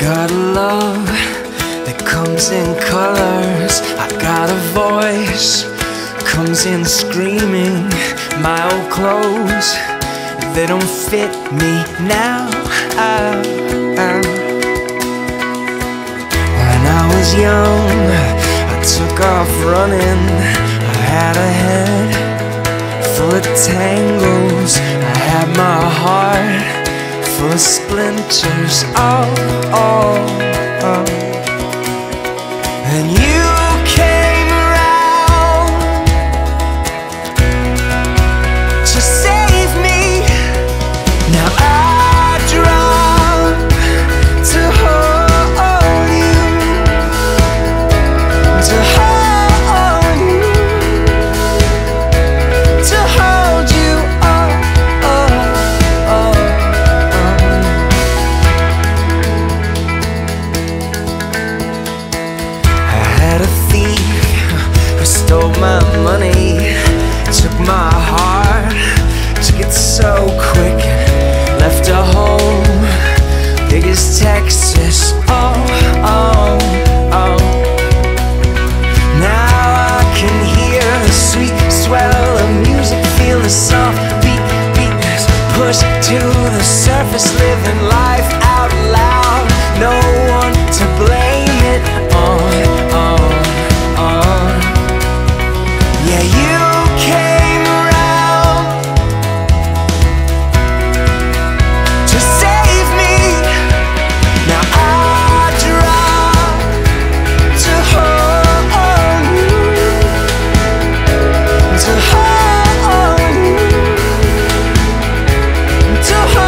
got a love that comes in colors. I got a voice, comes in screaming. My old clothes, they don't fit me now. When I was young, I took off running. I had a head full of tangles. I had my heart full of splinters. And you came around to save me. Now I drop to hold you, to hold you, to hold you. Stole my money, took my heart, took it so quick, left a home big as Texas. Now I can hear the sweet swell of music, feel the soft beat, push to the surface, living life out loud. No one to blame it on. Yeah, you came around to save me. Now I drop to hold you, to hold you, to hold